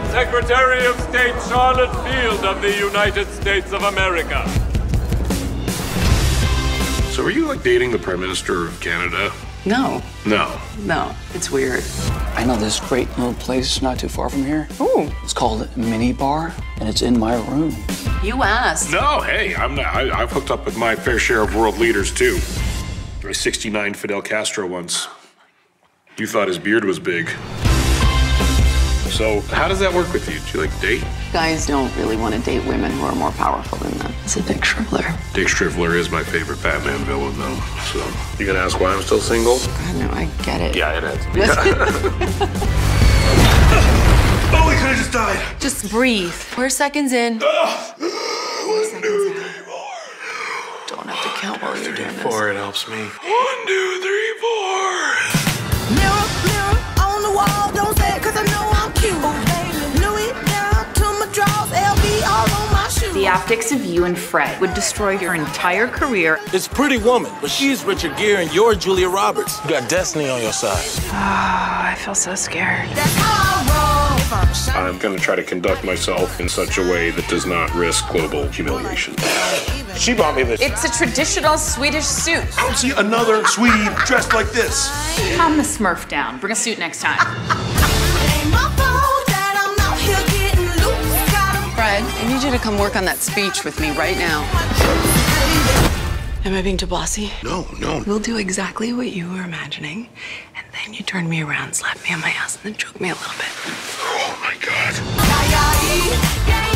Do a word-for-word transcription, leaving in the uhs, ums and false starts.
Secretary of State Charlotte Field of the United States of America. So were you like dating the Prime Minister of Canada? No. No. No, it's weird. I know this great little place not too far from here. Ooh. It's called Mini Bar, and it's in my room. You asked. No, hey, I'm not. I, I've hooked up with my fair share of world leaders too. I sixty-nine Fidel Castro once. You thought his beard was big. So how does that work with you? Do you like date? Guys don't really want to date women who are more powerful than them. It's a Dick Shriveler. Dick Shriveler is my favorite Batman villain, though. So you gonna ask why I'm still single? I know, I get it. Yeah, it has to be. Oh, we could have just died. Just breathe. Four seconds in. One, two, three, four. Don't have to count while you're doing this. Four, it helps me. One, two, three, four. Mirror, mirror on the wall. Don't say it 'cause I know I'm cute. Louis down to my drawers. L V all on my shoes. The optics of you and Fred would destroy your entire career. It's Pretty Woman, but she's Richard Gere and you're Julia Roberts. You got destiny on your side. Oh, I feel so scared. That's how I roll. If I'm shot. I'm gonna try to conduct myself in such a way that does not risk global humiliation. She bought me this. It's a traditional Swedish suit. I don't see another Swede dressed like this. Calm the Smurf down. Bring a suit next time. It ain't my fault that I'm out here getting loose. Got 'em Fred, I need you to come work on that speech with me right now. Am I being too bossy? No, no. We'll do exactly what you were imagining, and then you turn me around, slap me on my ass, and then choke me a little bit. Oh my God. Yeah, yeah, yeah.